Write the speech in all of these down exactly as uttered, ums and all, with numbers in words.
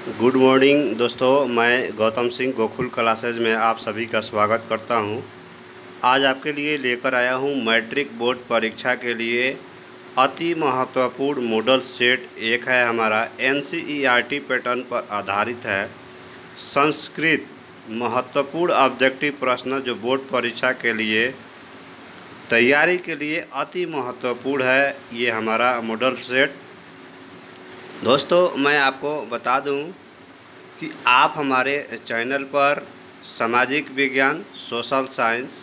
Good morning दोस्तों, मैं Gautam Singh Gokul classes में आप सभी का स्वागत करता हूं। आज आपके लिए लेकर आया हूं मैट्रिक बोर्ड परीक्षा के लिए अति महत्वपूर्ण मॉडल सेट। एक है हमारा एनसीईआरटी पैटर्न पर आधारित है संस्कृत महत्वपूर्ण ऑब्जेक्टिव प्रश्न, जो बोर्ड परीक्षा के लिए तैयारी के लिए अति महत्वपूर्ण है। ये हमारा मॉडल सेट दोस्तों, मैं आपको बता दूं कि आप हमारे चैनल पर सामाजिक विज्ञान, social science,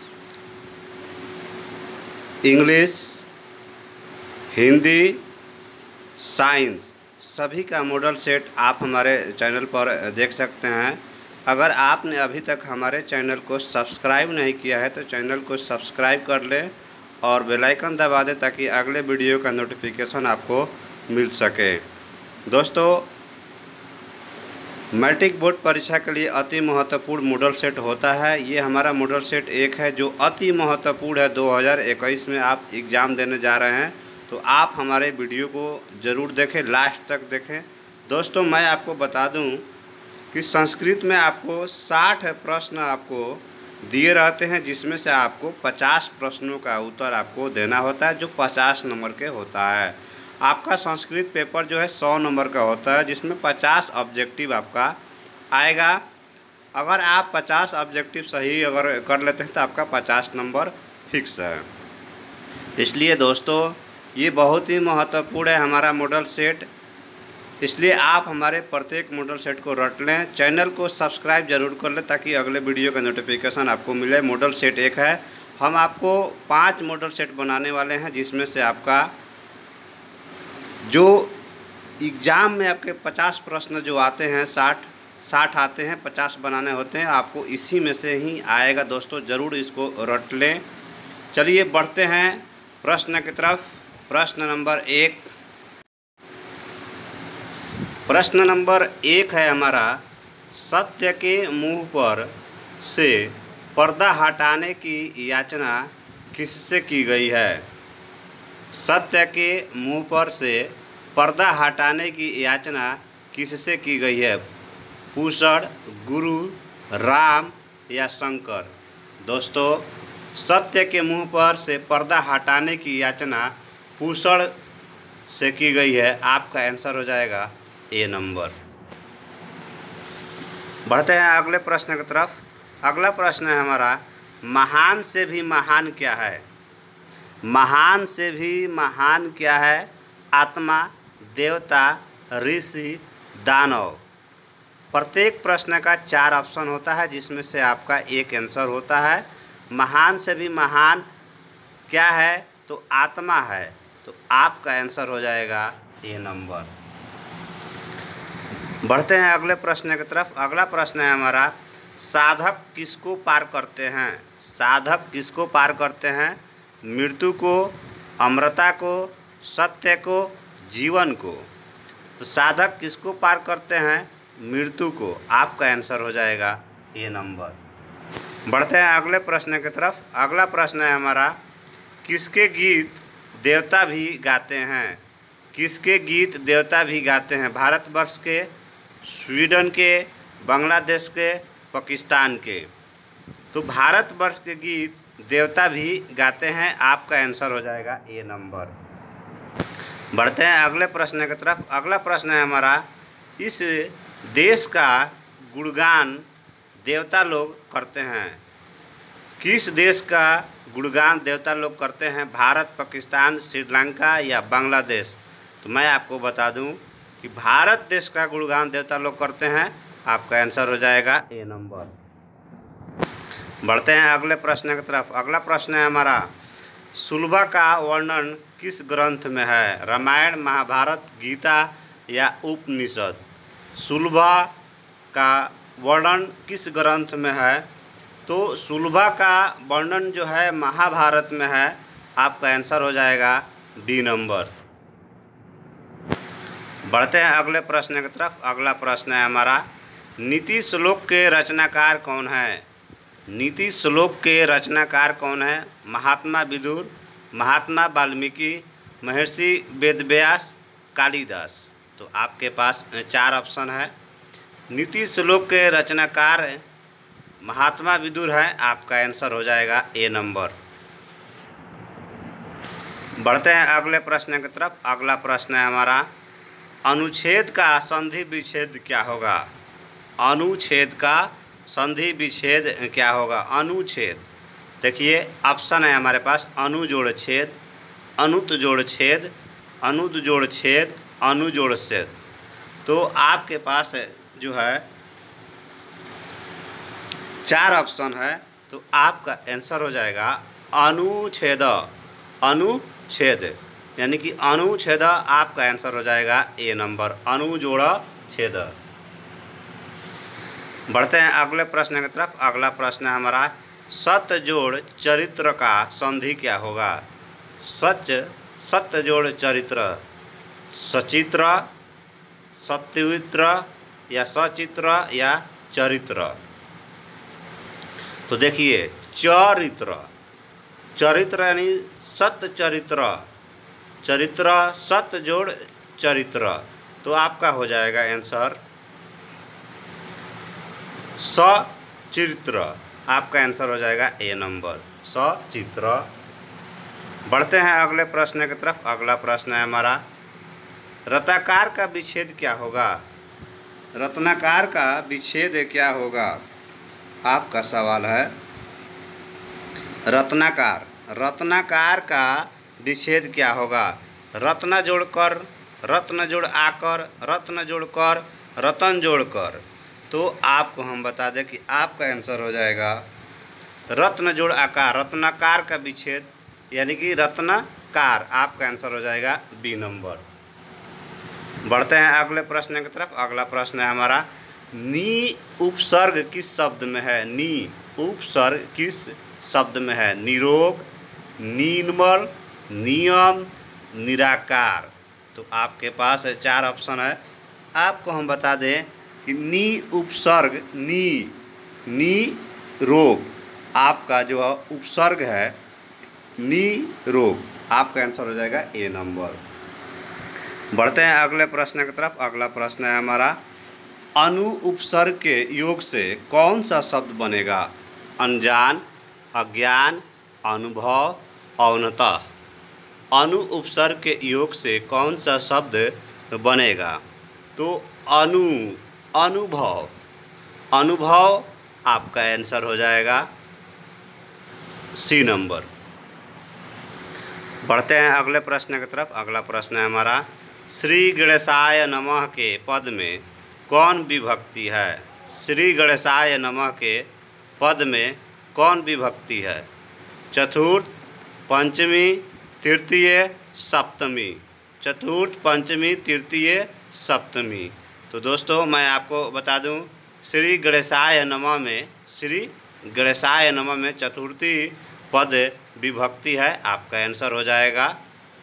English, Hindi, science सभी का मॉडल सेट आप हमारे चैनल पर देख सकते हैं। अगर आपने अभी तक हमारे चैनल को सब्सक्राइब नहीं किया है तो चैनल को सब्सक्राइब कर लें और बेल आइकन दबा दें ताकि अगले वीडियो का नोटिफिकेशन आपको मिल सके। दोस्तों, मैट्रिक बोर्ड परीक्षा के लिए अति महत्वपूर्ण मॉडल सेट होता है। ये हमारा मॉडल सेट एक है जो अति महत्वपूर्ण है। दो हज़ार इक्कीस में आप एग्ज़ाम देने जा रहे हैं तो आप हमारे वीडियो को ज़रूर देखें, लास्ट तक देखें। दोस्तों, मैं आपको बता दूं कि संस्कृत में आपको साठ प्रश्न आपको दिए रहते हैं, जिसमें से आपको पचास प्रश्नों का उत्तर आपको देना होता है, जो पचास नंबर के होता है। आपका संस्कृत पेपर जो है सौ नंबर का होता है, जिसमें पचास ऑब्जेक्टिव आपका आएगा। अगर आप पचास ऑब्जेक्टिव सही अगर कर लेते हैं तो आपका पचास नंबर फिक्स है। इसलिए दोस्तों, ये बहुत ही महत्वपूर्ण है हमारा मॉडल सेट। इसलिए आप हमारे प्रत्येक मॉडल सेट को रट लें, चैनल को सब्सक्राइब जरूर कर लें ताकि अगले वीडियो का नोटिफिकेशन आपको मिले। मॉडल सेट एक है, हम आपको पाँच मॉडल सेट बनाने वाले हैं, जिसमें से आपका जो एग्ज़ाम में आपके पचास प्रश्न जो आते हैं, साठ साठ आते हैं, पचास बनाने होते हैं, आपको इसी में से ही आएगा। दोस्तों, ज़रूर इसको रट लें। चलिए बढ़ते हैं प्रश्न की तरफ। प्रश्न नंबर एक प्रश्न नंबर एक है हमारा, सत्य के मुंह पर से पर्दा हटाने की याचना किससे की गई है? सत्य के मुंह पर से पर्दा हटाने की याचना किससे की गई है? पूषण, गुरु, राम या शंकर? दोस्तों, सत्य के मुंह पर से पर्दा हटाने की याचना पूषण से की गई है। आपका आंसर हो जाएगा ए नंबर। बढ़ते हैं अगले प्रश्न की तरफ। अगला प्रश्न है हमारा, महान से भी महान क्या है? महान से भी महान क्या है? आत्मा, देवता, ऋषि, दानव? प्रत्येक प्रश्न का चार ऑप्शन होता है, जिसमें से आपका एक आंसर होता है। महान से भी महान क्या है? तो आत्मा है, तो आपका आंसर हो जाएगा ए नंबर। बढ़ते हैं अगले प्रश्न की तरफ। अगला प्रश्न है हमारा, साधक किसको पार करते हैं? साधक किसको पार करते हैं? मृत्यु को, अमरता को, सत्य को, जीवन को? तो साधक किसको पार करते हैं? मृत्यु को। आपका आंसर हो जाएगा ए नंबर। बढ़ते हैं अगले प्रश्न की तरफ। अगला प्रश्न है हमारा, किसके गीत देवता भी गाते हैं? किसके गीत देवता भी गाते हैं? भारतवर्ष के, स्वीडन के, बांग्लादेश के, पाकिस्तान के? तो भारतवर्ष के गीत देवता भी गाते हैं। आपका आंसर हो जाएगा ए नंबर। बढ़ते हैं अगले प्रश्न की तरफ। अगला प्रश्न है हमारा, इस देश का गुणगान देवता लोग करते हैं? किस देश का गुणगान देवता लोग करते हैं? भारत, पाकिस्तान, श्रीलंका या बांग्लादेश? तो मैं आपको बता दूं कि भारत देश का गुणगान देवता लोग करते हैं। आपका आंसर हो जाएगा ए नंबर। बढ़ते हैं अगले प्रश्न की तरफ। अगला प्रश्न है हमारा, सुलभा का वर्णन किस ग्रंथ में है? रामायण, महाभारत, गीता या उपनिषद? सुलभा का वर्णन किस ग्रंथ में है? तो सुलभा का वर्णन जो है महाभारत में है। आपका आंसर हो जाएगा डी नंबर। बढ़ते हैं अगले प्रश्न की तरफ। अगला प्रश्न है हमारा, नीति श्लोक के रचनाकार कौन है? नीति श्लोक के रचनाकार कौन है? महात्मा विदुर, महात्मा वाल्मीकि, महर्षि वेदव्यास, कालिदास? तो आपके पास चार ऑप्शन है। नीति श्लोक के रचनाकार महात्मा विदुर है। आपका आंसर हो जाएगा ए नंबर। बढ़ते हैं अगले प्रश्न की तरफ। अगला प्रश्न है हमारा, अनुच्छेद का संधि विच्छेद क्या होगा? अनुच्छेद का संधि विच्छेद क्या होगा? अनुच्छेद, देखिए ऑप्शन है हमारे पास, अनु जोड़ छेद, अनुत जोड़ छेद, अनुद जोड़ छेद, अनु जोड़ छेद। तो आपके पास जो है चार ऑप्शन है, तो आपका आंसर हो जाएगा अनुच्छेद। अनुच्छेद यानी कि अनुच्छेद आपका आंसर हो जाएगा ए नंबर, अनु जोड़ छेद। बढ़ते हैं अगले प्रश्न की तरफ। अगला प्रश्न है हमारा, सत जोड़ चरित्र का संधि क्या होगा? सच सत जोड़ चरित्र, सचित्र, सत्वित्र या सचित्र या चरित्र। तो देखिए चरित्र, चरित्र यानी सत चरित्र, चरित्र सत जोड़ चरित्र। तो आपका हो जाएगा आंसर सचित्र। आपका आंसर हो जाएगा ए नंबर, सचित्र। बढ़ते हैं अगले प्रश्न की तरफ। अगला प्रश्न है हमारा, रताकार का विच्छेद क्या होगा? रत्नाकार का विच्छेद क्या होगा? आपका सवाल है रत्नाकार, रत्नाकार का विच्छेद क्या होगा? रत्न जोड़कर, रत्न जोड़ आकर, रत्न जोड़कर, रतन जोड़कर। तो आपको हम बता दें कि आपका आंसर हो जाएगा रत्न जोड़ आकार, रत्नाकार का विच्छेद यानी कि रत्नाकार। आपका आंसर हो जाएगा बी नंबर। बढ़ते हैं अगले प्रश्न की तरफ। अगला प्रश्न है हमारा, नी उपसर्ग किस शब्द में है? नी उपसर्ग किस शब्द में है? निरोग, निर्मल, नियम, निराकार। तो आपके पास चार ऑप्शन है। आपको हम बता दें कि नी उपसर्ग, नी नी रोग, आपका जो उपसर्ग है नी रोग। आपका आंसर हो जाएगा ए नंबर। बढ़ते हैं अगले प्रश्न की तरफ। अगला प्रश्न है हमारा, अनु उपसर्ग के योग से कौन सा शब्द बनेगा? अनजान, अज्ञान, अनुभव, औनतः। अनु उपसर्ग के योग से कौन सा शब्द बनेगा? तो अनु, अनुभव, अनुभव आपका आंसर हो जाएगा सी नंबर। बढ़ते हैं अगले प्रश्न की तरफ। अगला प्रश्न है हमारा, श्री गणेशाय नमः के पद में कौन विभक्ति है? श्री गणेशाय नमः के पद में कौन विभक्ति है? चतुर्थ, पंचमी, तृतीय, सप्तमी। चतुर्थ, पंचमी, तृतीय, सप्तमी। तो दोस्तों मैं आपको बता दूं, श्री गणेशाय नमः में, श्री गणेशाय नमः में चतुर्थी पद विभक्ति है। आपका आंसर हो जाएगा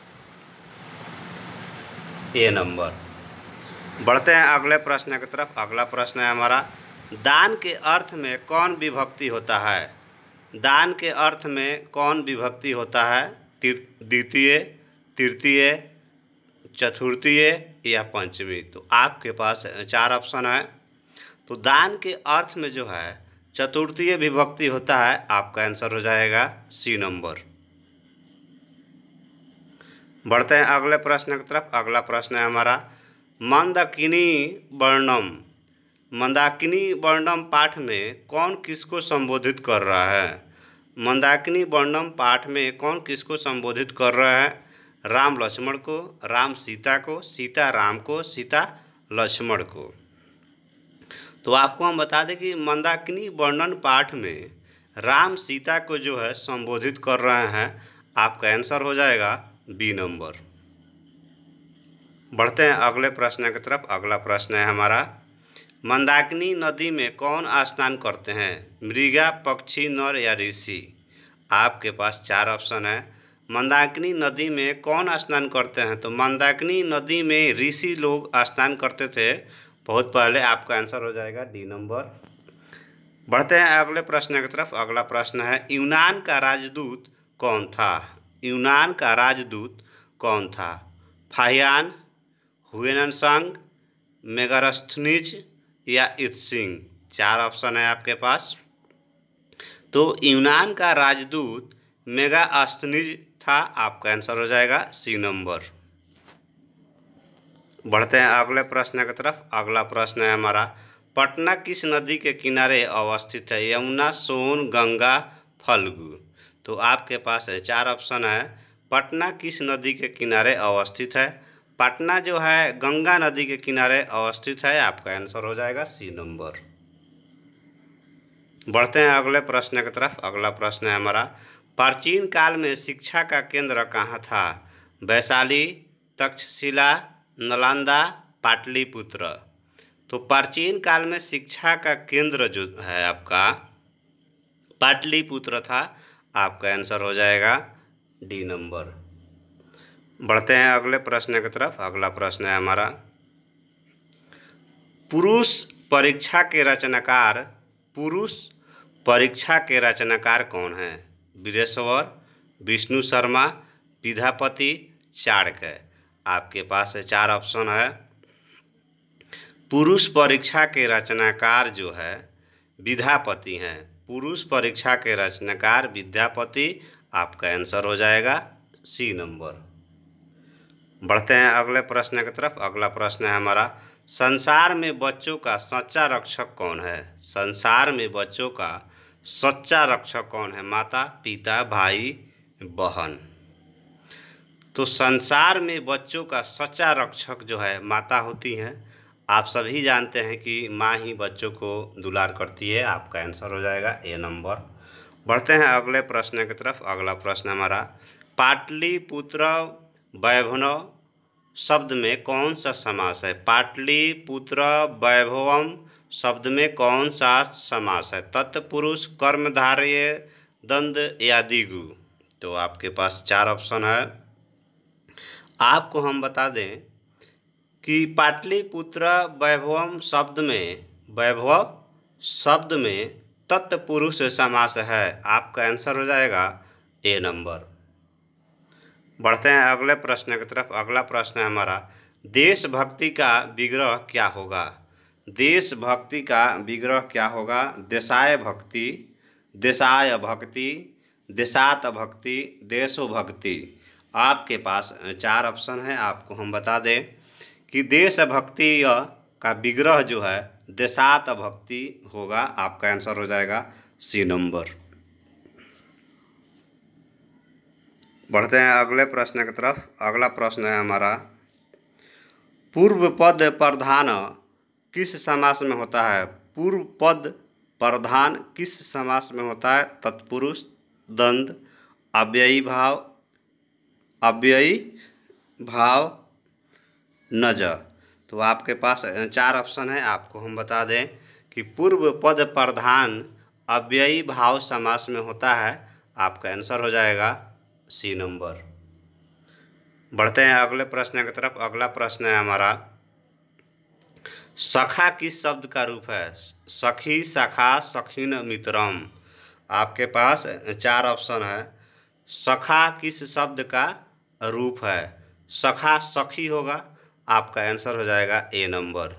ए नंबर। बढ़ते हैं अगले प्रश्न की तरफ। अगला प्रश्न है हमारा, दान के अर्थ में कौन विभक्ति होता है? दान के अर्थ में कौन विभक्ति होता है? द्वितीय, तृतीय, चतुर्थीय या पंचमी। तो आपके पास चार ऑप्शन है। तो दान के अर्थ में जो है चतुर्थीय विभक्ति होता है। आपका आंसर हो जाएगा सी नंबर। बढ़ते हैं अगले प्रश्न की तरफ। अगला प्रश्न है हमारा, मंदाकिनी वर्णम, मंदाकिनी वर्णम पाठ में कौन किसको संबोधित कर रहा है? मंदाकिनी वर्णम पाठ में कौन किसको संबोधित कर रहा है? राम लक्ष्मण को, राम सीता को, सीता राम को, सीता लक्ष्मण को। तो आपको हम बता दें कि मंदाकिनी वर्णन पाठ में राम सीता को जो है संबोधित कर रहे हैं। आपका आंसर हो जाएगा बी नंबर। बढ़ते हैं अगले प्रश्न की तरफ। अगला प्रश्न है हमारा, मंदाकिनी नदी में कौन स्नान करते हैं? मृगा, पक्षी, नर या ऋषि। आपके पास चार ऑप्शन है। मंदाकिनी नदी में कौन स्नान करते हैं? तो मंदाकिनी नदी में ऋषि लोग स्नान करते थे बहुत पहले। आपका आंसर हो जाएगा डी नंबर। बढ़ते हैं अगले प्रश्न की तरफ। अगला प्रश्न है, यूनान का राजदूत कौन था? यूनान का राजदूत कौन था? फाहियान, हुएनसांग, मेगास्थनीज या इत्सिंग, चार ऑप्शन है आपके पास। तो यूनान का राजदूत मेगास्थनीज था, आपका आंसर हो जाएगा सी नंबर। बढ़ते हैं अगले प्रश्न की तरफ। अगला प्रश्न है हमारा, पटना किस नदी के किनारे अवस्थित है? यमुना, सोन, गंगा, फल्गु। तो आपके पास है चार ऑप्शन है। पटना किस नदी के किनारे अवस्थित है? पटना जो है गंगा नदी के किनारे अवस्थित है, आपका आंसर हो जाएगा सी नंबर। बढ़ते हैं अगले प्रश्न की तरफ। अगला प्रश्न है हमारा, प्राचीन काल में शिक्षा का केंद्र कहाँ था? वैशाली, तक्षशिला, नालंदा, पाटलिपुत्र। तो प्राचीन काल में शिक्षा का केंद्र जो है आपका पाटलिपुत्र था, आपका आंसर हो जाएगा डी नंबर। बढ़ते हैं अगले प्रश्न की तरफ। अगला प्रश्न है हमारा, पुरुष परीक्षा के रचनाकार पुरुष परीक्षा के रचनाकार कौन है? वीरेश्वर, विष्णु शर्मा, विद्यापति, चाणक्य। आपके पास चार ऑप्शन है। पुरुष परीक्षा के रचनाकार जो है विद्यापति हैं। पुरुष परीक्षा के रचनाकार विद्यापति, आपका आंसर हो जाएगा सी नंबर। बढ़ते हैं अगले प्रश्न की तरफ। अगला प्रश्न है हमारा, संसार में बच्चों का सच्चा रक्षक कौन है? संसार में बच्चों का सच्चा रक्षक कौन है? माता, पिता, भाई, बहन। तो संसार में बच्चों का सच्चा रक्षक जो है माता होती हैं। आप सभी जानते हैं कि माँ ही बच्चों को दुलार करती है, आपका आंसर हो जाएगा ए नंबर। बढ़ते हैं अगले प्रश्न की तरफ। अगला प्रश्न हमारा, पाटलिपुत्र वैभव शब्द में कौन सा समास है? पाटलिपुत्र वैभवम शब्द में कौन सा समास है? तत्पुरुष, कर्मधारय, द्वंद या द्विगु। तो आपके पास चार ऑप्शन है। आपको हम बता दें कि पाटलिपुत्र वैभवम शब्द में वैभव शब्द में तत्पुरुष समास है, आपका आंसर हो जाएगा ए नंबर। बढ़ते हैं अगले प्रश्न की तरफ। अगला प्रश्न है हमारा, देशभक्ति का विग्रह क्या होगा? देशभक्ति का विग्रह क्या होगा? देशाय भक्ति, देशाय भक्ति, देशात भक्ति, देशोभक्ति। आपके पास चार ऑप्शन है। आपको हम बता दें कि देशभक्ति का विग्रह जो है देशात भक्ति होगा, आपका आंसर हो जाएगा सी नंबर। बढ़ते हैं अगले प्रश्न की तरफ। अगला प्रश्न है हमारा, पूर्व पद प्रधान किस समास में होता है? पूर्व पद प्रधान किस समास में होता है? तत्पुरुष, द्वंद, अव्ययी भाव, अव्ययी भाव, नज। तो आपके पास चार ऑप्शन है। आपको हम बता दें कि पूर्व पद प्रधान अव्ययी भाव समास में होता है, आपका आंसर हो जाएगा सी नंबर। बढ़ते हैं अगले प्रश्न की तरफ। अगला प्रश्न है हमारा, सखा किस शब्द का रूप है? सखी, सखा, सखीन, मित्रम। आपके पास चार ऑप्शन है। सखा किस शब्द का रूप है? सखा सखी होगा, आपका आंसर हो जाएगा ए नंबर।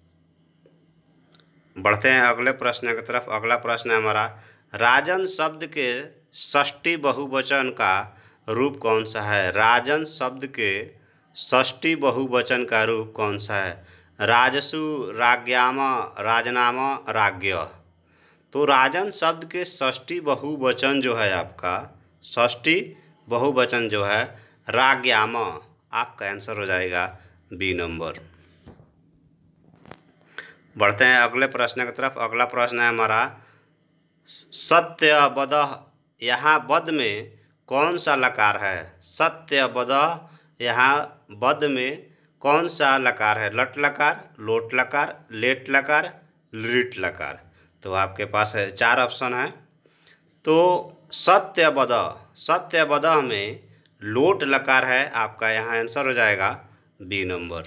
बढ़ते हैं अगले प्रश्न की तरफ। अगला प्रश्न है हमारा, राजन शब्द के षष्ठी बहुवचन का रूप कौन सा है? राजन शब्द के षष्ठी बहुवचन का रूप कौन सा है? राजसु, राज्ञाम, राजनाम, राज्ञ। तो राजन शब्द के षष्ठी बहुवचन जो है आपका षष्ठी बहुवचन जो है राज्ञाम, आपका आंसर हो जाएगा बी नंबर। बढ़ते हैं अगले प्रश्न की तरफ। अगला प्रश्न है हमारा, सत्यवदः, यहाँ बद में कौन सा लकार है? सत्यवदः, यहाँ बद में कौन सा लकार है? लट लकार, लोट लकार, लेट लकार, लिट लकार। तो आपके पास है चार ऑप्शन है। तो सत्यवदः, सत्यवदः में लोट लकार है, आपका यहाँ आंसर हो जाएगा बी नंबर।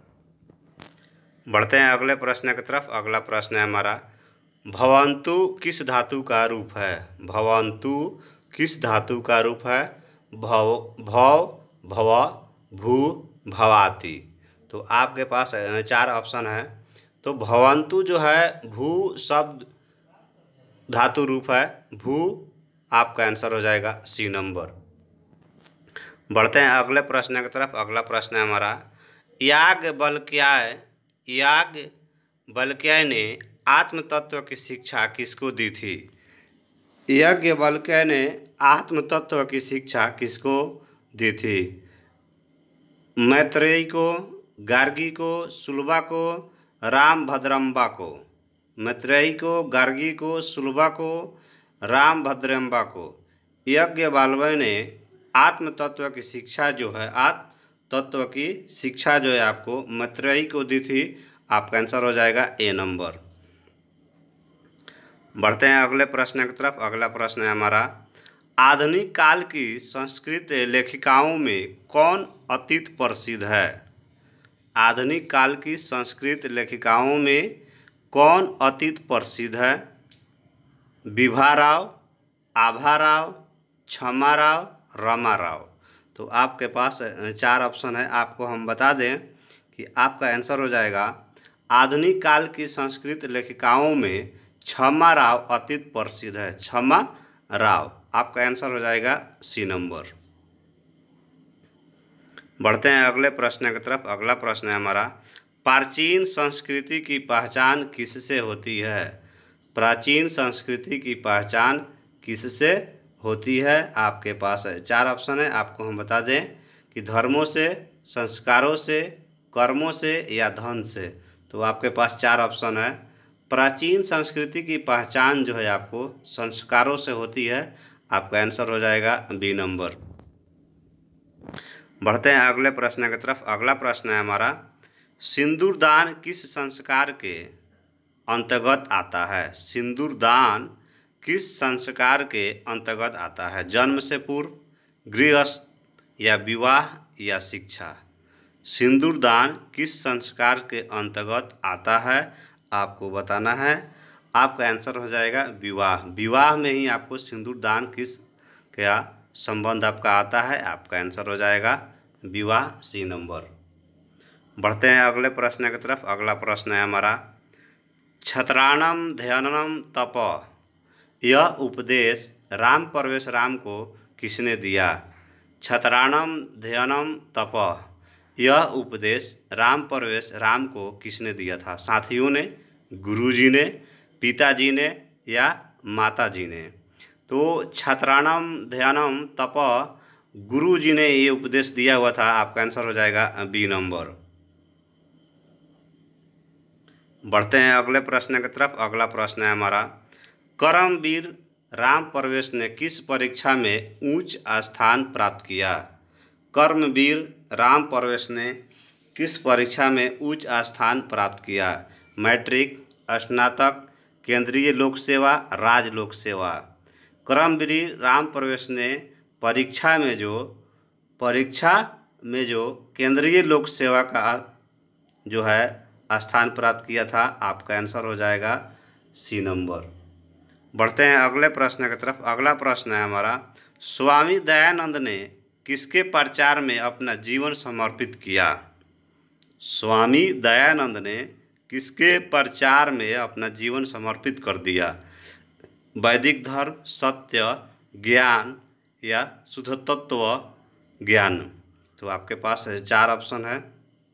बढ़ते हैं अगले प्रश्न की तरफ। अगला प्रश्न है हमारा, भवन्तु किस धातु का रूप है? भवन्तु किस धातु का रूप है? भव, भव, भव, भू, भवाति। तो आपके पास चार ऑप्शन है। तो भवन्तु जो है भू शब्द धातु रूप है, भू आपका आंसर हो जाएगा सी नंबर। बढ़ते हैं अगले प्रश्न की तरफ। अगला प्रश्न है हमारा, याज्ञवल्क्याय याज्ञवल्क्य ने आत्म तत्व की शिक्षा किसको दी थी? याज्ञवल्क्य ने आत्म तत्व की शिक्षा किसको दी थी? मैत्रेयी को, गार्गी को, सुलभा को, रामभद्रम्बा को। मैत्रेयी को, गार्गी को, सुलभा को, रामभद्रम्बा को। याज्ञवल्क्य ने आत्म तत्व की शिक्षा जो है आत्म तत्व की शिक्षा जो है आपको मैत्रेयी को दी थी। आपका आंसर हो जाएगा ए नंबर। बढ़ते हैं अगले प्रश्न की तरफ। अगला प्रश्न है हमारा, आधुनिक काल की संस्कृत लेखिकाओं में कौन अतीत प्रसिद्ध है? आधुनिक काल की संस्कृत लेखिकाओं में कौन अतीत प्रसिद्ध है? विभा राव, आभा राव, क्षमा राव, रमा राव। तो आपके पास चार ऑप्शन है। आपको हम बता दें कि आपका आंसर हो जाएगा आधुनिक काल की संस्कृत लेखिकाओं में क्षमा राव अतीत प्रसिद्ध है। क्षमा राव आपका आंसर हो जाएगा सी नंबर। बढ़ते हैं अगले प्रश्न की तरफ। अगला प्रश्न है हमारा, प्राचीन संस्कृति की पहचान किससे होती है? प्राचीन संस्कृति की पहचान किससे होती है? आपके पास है चार ऑप्शन है। आपको हम बता दें कि धर्मों से, संस्कारों से, कर्मों से या धन से। तो आपके पास चार ऑप्शन है। प्राचीन संस्कृति की पहचान जो है आपको संस्कारों से होती है। आपका आंसर हो जाएगा बी नंबर। बढ़ते हैं अगले प्रश्न की तरफ। अगला प्रश्न है हमारा, सिंदूर दान किस संस्कार के अंतर्गत आता है? सिंदूर दान किस संस्कार के अंतर्गत आता है? जन्म से पूर्व, गृहस्थ या विवाह या शिक्षा। सिंदूर दान किस संस्कार के अंतर्गत आता है? आपको बताना है। आपका आंसर हो जाएगा विवाह। विवाह में ही आपको सिंदूर दान किस क्या संबंध आपका आता है? आपका आंसर हो जाएगा विवाह, सी नंबर। बढ़ते हैं अगले प्रश्न की तरफ। अगला प्रश्न है हमारा, छत्राणम ध्यानम तप यह उपदेश राम परवेश राम को किसने दिया? छत्राणम ध्यानम तप यह उपदेश राम परवेश राम को किसने दिया था? साथियों ने, गुरुजी ने, पिताजी ने या माताजी ने? तो छत्राणम ध्यानम तप गुरुजी ने ये उपदेश दिया हुआ था। आपका आंसर हो जाएगा बी नंबर। बढ़ते हैं अगले प्रश्न की तरफ। अगला प्रश्न है हमारा, कर्मवीर राम परवेश ने किस परीक्षा में उच्च स्थान प्राप्त किया? कर्मवीर राम परवेश ने किस परीक्षा में उच्च स्थान प्राप्त किया? मैट्रिक, स्नातक, केंद्रीय लोक सेवा, राज्य लोक सेवा। कर्मवीर राम परवेश ने परीक्षा में जो परीक्षा में जो केंद्रीय लोक सेवा का जो है स्थान प्राप्त किया था। आपका आंसर हो जाएगा सी नंबर। बढ़ते हैं अगले प्रश्न की तरफ। अगला प्रश्न है हमारा, स्वामी दयानंद ने किसके प्रचार में अपना जीवन समर्पित किया? स्वामी दयानंद ने किसके प्रचार में अपना जीवन समर्पित कर दिया? वैदिक धर्म, सत्य, ज्ञान या शुद्ध तत्व ज्ञान। तो आपके पास चार ऑप्शन है।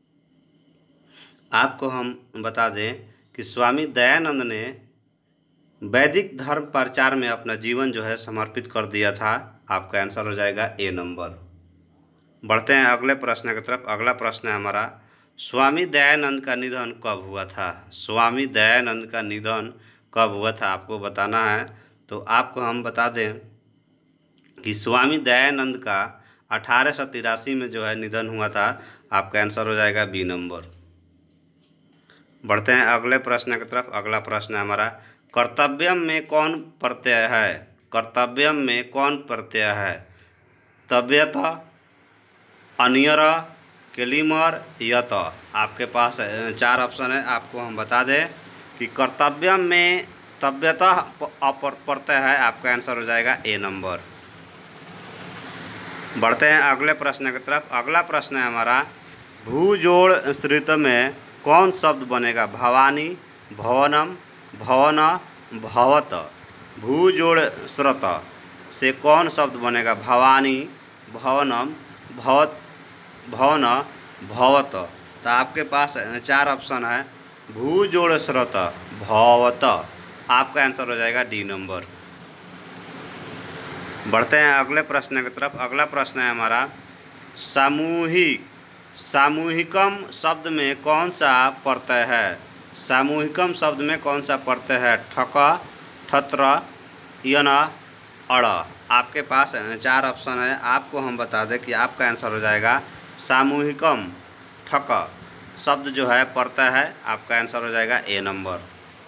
आपको हम बता दें कि स्वामी दयानंद ने वैदिक धर्म प्रचार में अपना जीवन जो है समर्पित कर दिया था। आपका आंसर हो जाएगा ए नंबर। बढ़ते हैं अगले प्रश्न की तरफ। अगला प्रश्न है हमारा, स्वामी दयानंद का निधन कब हुआ था? स्वामी दयानंद का निधन कब हुआ था? आपको बताना है। तो आपको हम बता दें कि स्वामी दयानंद का अठारह सौ तिरासी में जो है निधन हुआ था। आपका आंसर हो जाएगा बी नंबर। बढ़ते हैं अगले प्रश्न की तरफ। अगला प्रश्न है हमारा, कर्तव्यम में कौन प्रत्यय है? कर्तव्यम में कौन प्रत्यय है? तव्यत, अनियर, केलिमर, यत। आपके पास चार ऑप्शन है। आपको हम बता दें कि कर्तव्यम में तव्यतः प्रत्यय है। आपका आंसर हो जाएगा ए नंबर। बढ़ते हैं अगले प्रश्न की तरफ। अगला प्रश्न है हमारा, भूजोड़ स्त्रीत्व में कौन शब्द बनेगा? भवानी, भवनम, भवन, भवत। भू जोड़ स्रत से कौन शब्द बनेगा? भवानी, भवनम, भवत, भवन, भवत। तो आपके पास चार ऑप्शन है। भू जोड़ स्रत, भवत। आपका आंसर हो जाएगा डी नंबर। बढ़ते हैं अगले प्रश्न की तरफ। अगला प्रश्न है हमारा सामूहिक। सामूहिकम शब्द में कौन सा प्रत्यय है? सामूहिकम शब्द में कौन सा प्रत्यय है? ठक, ठत्र, यन, अड़। आपके पास चार ऑप्शन है। आपको हम बता दें कि आपका आंसर हो जाएगा सामूहिकम ठक शब्द जो है प्रत्यय है। आपका आंसर हो जाएगा ए नंबर।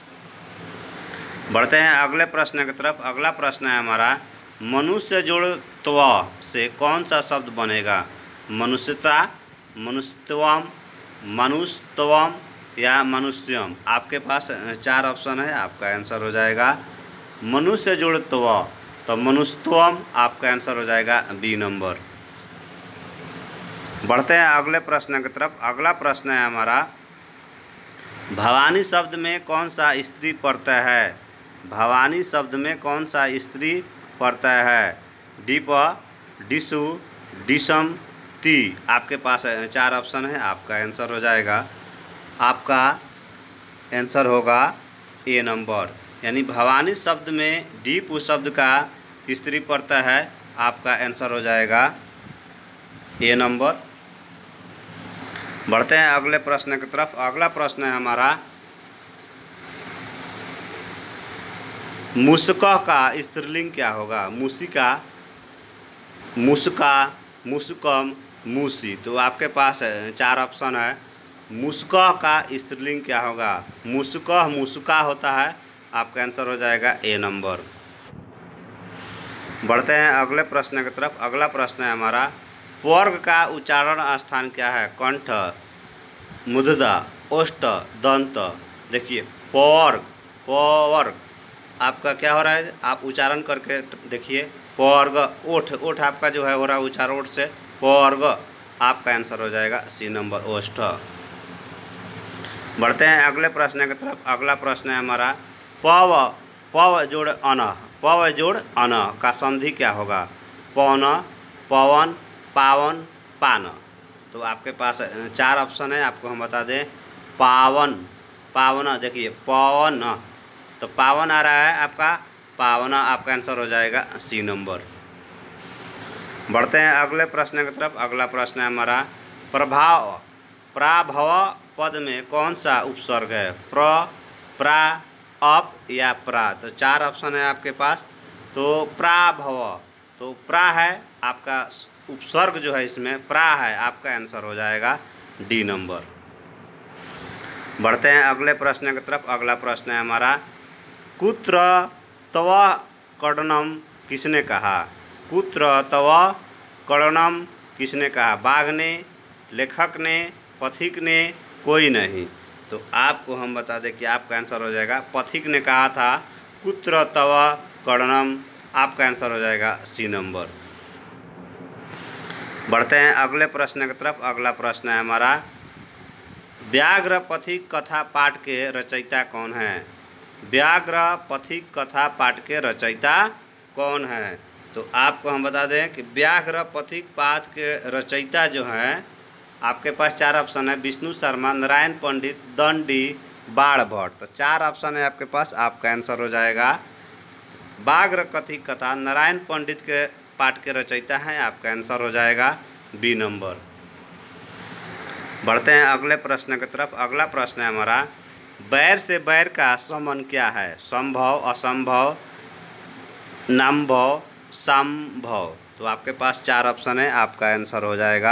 बढ़ते हैं अगले प्रश्न की तरफ। अगला प्रश्न है हमारा मनुष्य जोड़ त्व से कौन सा शब्द बनेगा? मनुष्यता, मनुष्यत्वम, मनुष्यत्वम या मनुष्यम। आपके पास चार ऑप्शन है। आपका आंसर हो जाएगा मनुष्य जोड़ त्व, तो मनुष्यत्वम। आपका आंसर हो जाएगा बी नंबर। बढ़ते हैं अगले प्रश्न की तरफ। अगला प्रश्न है हमारा भवानी शब्द में कौन सा स्त्री प्रत्यय है? भवानी शब्द में कौन सा स्त्री प्रत्यय है? डीप, डिसु, डिसम, ती। आपके पास चार ऑप्शन है। आपका आंसर हो जाएगा आपका आंसर होगा ए नंबर। यानी भवानी शब्द में डीप शब्द का स्त्री प्रत्यय है। आपका आंसर हो जाएगा ए नंबर। बढ़ते हैं अगले प्रश्न की तरफ। अगला प्रश्न है हमारा मुस्का का स्त्रीलिंग क्या होगा? मुसिका, मुस्का, मुस्कम, मूसी। तो आपके पास चार ऑप्शन है। मुस्का का स्त्रीलिंग क्या होगा? मुस्का, मुस्का होता है। आपका आंसर हो जाएगा ए नंबर। बढ़ते हैं अगले प्रश्न की तरफ। अगला प्रश्न है हमारा वर्ग का उच्चारण स्थान क्या है? कंठ, मुद्दा, ओष्ठ, दंत। देखिए पवर्ग, पवर्ग आपका क्या हो रहा है? आप उच्चारण करके देखिए। पवर्ग, ओठ, ओठ आपका जो है हो रहा है उच्चारण ओठ से। पवर्ग। आपका आंसर हो जाएगा सी नंबर, ओष्ठ। बढ़ते हैं अगले प्रश्न की तरफ। अगला प्रश्न है हमारा पव, पव जोड़ अन, पव जोड़ अन का संधि क्या होगा? पवन, पवन, पावन, पान। तो आपके पास चार ऑप्शन है। आपको हम बता दें पावन, पावन। देखिए पवन, तो पावन आ रहा है आपका पावन। आपका आंसर हो जाएगा सी नंबर। बढ़ते हैं अगले प्रश्न की तरफ। अगला प्रश्न है हमारा प्रभाव, प्राभव पद में कौन सा उपसर्ग है? प्र, प्रा, अप या प्रा। तो चार ऑप्शन है आपके पास। तो प्राभव, तो प्रा है आपका उपसर्ग जो है इसमें प्रा है। आपका आंसर हो जाएगा डी नंबर। बढ़ते हैं अगले प्रश्न की तरफ। अगला प्रश्न है हमारा कुत्र तव कर्णम किसने कहा? कुत्र तव कर्णम किसने कहा? बाघ ने, लेखक ने, पथिक ने, कोई नहीं। तो आपको हम बता दें कि आपका आंसर हो जाएगा पथिक ने कहा था कुत्र तव कर्णम। आपका आंसर हो जाएगा सी नंबर। बढ़ते हैं अगले प्रश्न की तरफ। अगला प्रश्न है हमारा व्याघ्र पथिक कथा पाठ के रचयिता कौन है? व्याघ्र पथिक कथा पाठ के रचयिता कौन है? तो आपको हम बता दें कि व्याघ्र पथिक पाठ के रचयिता जो हैं आपके पास चार ऑप्शन है। विष्णु शर्मा, नारायण पंडित, दंडी, बाण भट्ट। तो चार ऑप्शन है आपके पास। आपका आंसर हो जाएगा व्याघ्र पथिक कथा नारायण पंडित के पाठ के रचयिता हैं। आपका आंसर हो जाएगा बी नंबर। बढ़ते हैं अगले प्रश्न की तरफ। अगला प्रश्न है हमारा बैर से बैर का समन क्या है? संभव, असंभव, नामभव, संभव। तो आपके पास चार ऑप्शन है। आपका आंसर हो जाएगा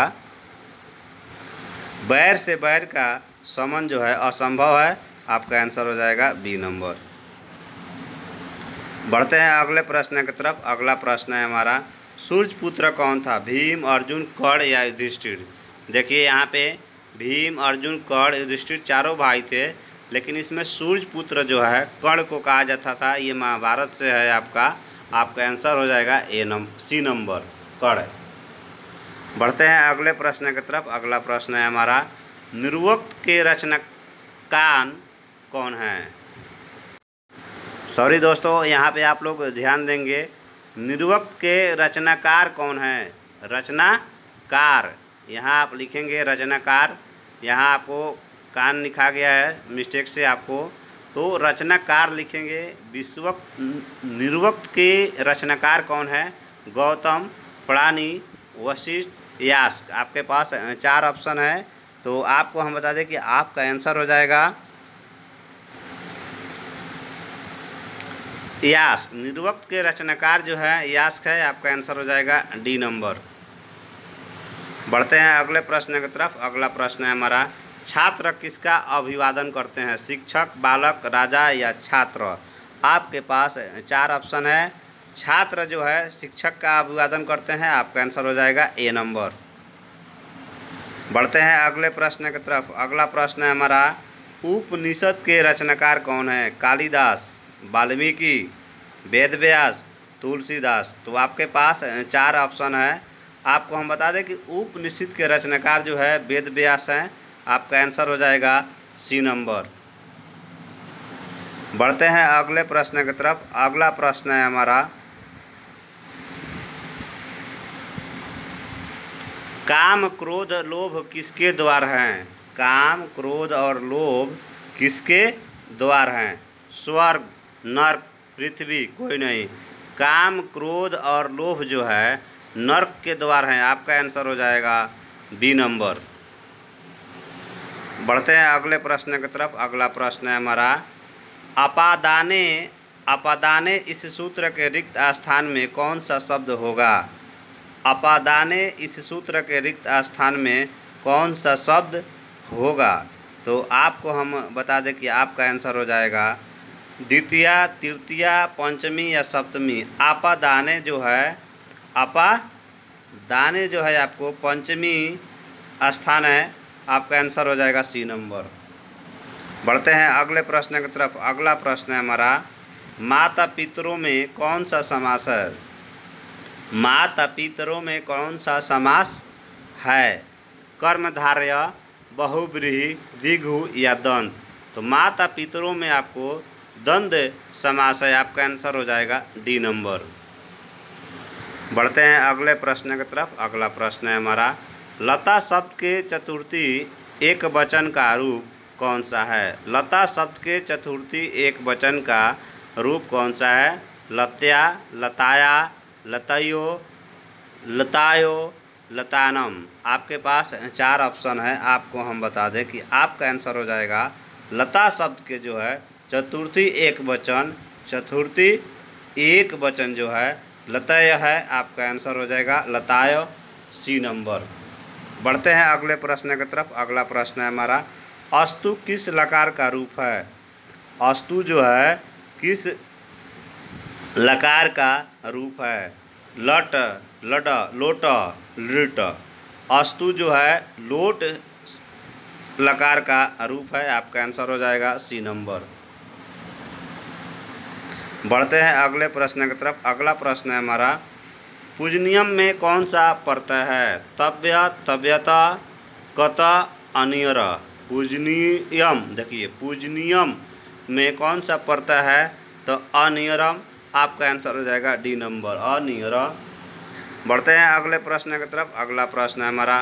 बैर से बैर का समन जो है असंभव है। आपका आंसर हो जाएगा बी नंबर। बढ़ते हैं अगले प्रश्न की तरफ। अगला प्रश्न है हमारा सूर्यपुत्र कौन था? भीम, अर्जुन, कर्ण या युधिष्ठिर। देखिए यहाँ पे भीम, अर्जुन, कर्ण, युधिष्ठिर चारों भाई थे, लेकिन इसमें सूर्यपुत्र जो है कर्ण को कहा जाता था। ये महाभारत से है आपका। आपका आंसर हो जाएगा ए नंबर, सी नंबर, कर्ण। बढ़ते हैं अगले प्रश्न की तरफ। अगला प्रश्न है हमारा निरुक्त के रचना कान कौन है? सॉरी दोस्तों, यहाँ पे आप लोग ध्यान देंगे, निर्वक्त के रचनाकार कौन है? रचनाकार, यहाँ आप लिखेंगे रचनाकार, यहाँ आपको कान लिखा गया है मिस्टेक से आपको, तो रचनाकार लिखेंगे। विश्वक्त निर्वक्त के रचनाकार कौन है? गौतम, पाणिनि, वशिष्ठ, यास्क। आपके पास चार ऑप्शन है, तो आपको हम बता दें कि आपका आंसर हो जाएगा यास्क। निर्वक्त के रचनाकार जो है यास्क है, आपका आंसर हो जाएगा डी नंबर। बढ़ते हैं अगले प्रश्न की तरफ। अगला प्रश्न है हमारा, छात्र किसका अभिवादन करते हैं? शिक्षक, बालक, राजा या छात्र? आपके पास चार ऑप्शन है। छात्र जो है शिक्षक का अभिवादन करते हैं, आपका आंसर हो जाएगा ए नंबर। बढ़ते हैं अगले प्रश्न की तरफ। अगला प्रश्न है हमारा, उपनिषद के रचनाकार कौन है? कालिदास, वाल्मीकि, वेदव्यास, तुलसीदास। तो आपके पास चार ऑप्शन है। आपको हम बता दें कि उपनिषद के रचनाकार जो है वेदव्यास हैं, आपका आंसर हो जाएगा सी नंबर। बढ़ते हैं अगले प्रश्न की तरफ। अगला प्रश्न है हमारा, काम, क्रोध, लोभ किसके द्वार हैं? काम, क्रोध और लोभ किसके द्वार हैं? स्वर्ग, नर्क, पृथ्वी? कोई नहीं। काम, क्रोध और लोभ जो है नर्क के द्वार हैं, आपका आंसर हो जाएगा बी नंबर। बढ़ते हैं अगले प्रश्न की तरफ। अगला प्रश्न है हमारा, अपादाने अपादाने इस सूत्र के रिक्त स्थान में कौन सा शब्द होगा? अपादाने इस सूत्र के रिक्त स्थान में कौन सा शब्द होगा? तो आपको हम बता दें कि आपका आंसर हो जाएगा द्वितीया, तृतीया, पंचमी या सप्तमी। अपादाने जो है अपादाने जो है आपको पंचमी स्थान है, आपका आंसर हो जाएगा सी नंबर। बढ़ते हैं अगले प्रश्न की तरफ। अगला प्रश्न है हमारा, माता पितरों में कौन सा समास है? माता पितरों में कौन सा समास है? कर्मधारय, बहुव्रीहि, द्विगु या दंत? तो माता पितरों में आपको द्वंद समास है, आपका आंसर हो जाएगा डी नंबर। बढ़ते हैं अगले प्रश्न की तरफ। अगला प्रश्न है हमारा, लता शब्द के चतुर्थी एक वचन का रूप कौन सा है? लता शब्द के चतुर्थी एक वचन का रूप कौन सा है? लत्या, लताया, लतयो, लतायो, लतानम। आपके पास चार ऑप्शन है। आपको हम बता दें कि आपका आंसर हो जाएगा लता शब्द के जो है चतुर्थी एक वचन, चतुर्थी एक वचन जो है लतय है, आपका आंसर हो जाएगा लताय, सी नंबर। बढ़ते हैं अगले प्रश्न की तरफ। अगला प्रश्न है हमारा, अस्तु किस लकार का रूप है? अस्तु जो है किस लकार का रूप है? लट, लड, लोट, लृट। अस्तु जो है लोट लकार का रूप है, आपका आंसर हो जाएगा सी नंबर। बढ़ते हैं अगले प्रश्न की तरफ। अगला प्रश्न है हमारा, पूजनियम में कौन सा प्रत्यय है? तव्य, तव्यता, कत, अनियर। पूजनियम, देखिए पूजनियम में कौन सा प्रत्यय है? तो अनियरम, आपका आंसर हो जाएगा डी नंबर, अनियर। बढ़ते हैं अगले प्रश्न की तरफ। अगला प्रश्न है हमारा,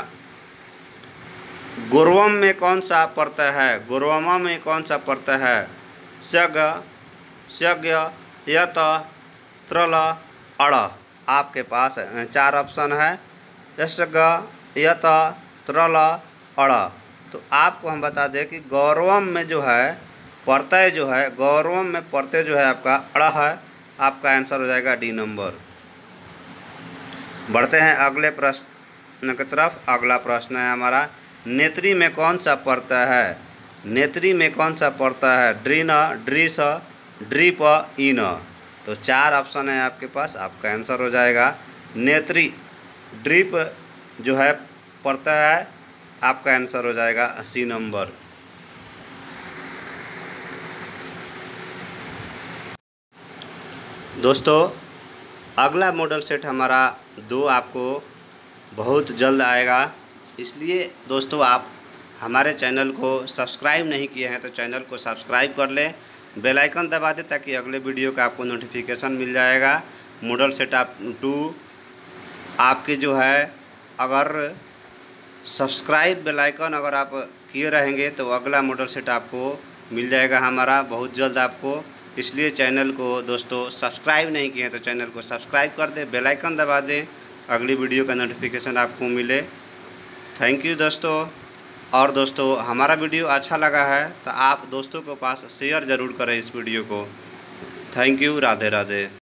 गुर्वम में कौन सा प्रत्यय है? गुर्वम में कौन सा प्रत्यय है? सग, सज्ञ, यत, त्रल, अड़। आपके पास चार ऑप्शन है, यशग, यत, त्रल, अड़। तो आपको हम बता दें कि गौरवम में जो है प्रत्यय जो है, गौरवम में प्रत्यय जो है आपका अड़ है, आपका आंसर हो जाएगा डी नंबर। बढ़ते हैं अगले प्रश्न की तरफ। अगला प्रश्न है हमारा, नेत्री में कौन सा प्रत्यय है? नेत्री में कौन सा प्रत्यय है? ड्रीन, ड्रीस, ड्रीप, इन। तो चार ऑप्शन है आपके पास, आपका आंसर हो जाएगा नेत्री। ड्रीप जो है प्रत्यय है, आपका आंसर हो जाएगा सी नंबर। दोस्तों अगला मॉडल सेट हमारा दो आपको बहुत जल्द आएगा, इसलिए दोस्तों आप हमारे चैनल को सब्सक्राइब नहीं किए हैं तो चैनल को सब्सक्राइब कर लें, बेल आइकन दबा दें ताकि अगले वीडियो का आपको नोटिफिकेशन मिल जाएगा। मॉडल सेटअप टू आपके जो है अगर सब्सक्राइब बेल आइकन अगर आप किए रहेंगे तो अगला मॉडल सेट आपको मिल जाएगा हमारा बहुत जल्द आपको। इसलिए चैनल को दोस्तों सब्सक्राइब नहीं किए हैं तो चैनल को सब्सक्राइब कर दें, बेल आइकन दबा दें, अगली वीडियो का नोटिफिकेशन आपको मिले। थैंक यू दोस्तों। और दोस्तों हमारा वीडियो अच्छा लगा है तो आप दोस्तों के पास शेयर ज़रूर करें इस वीडियो को। Thank you. राधे राधे।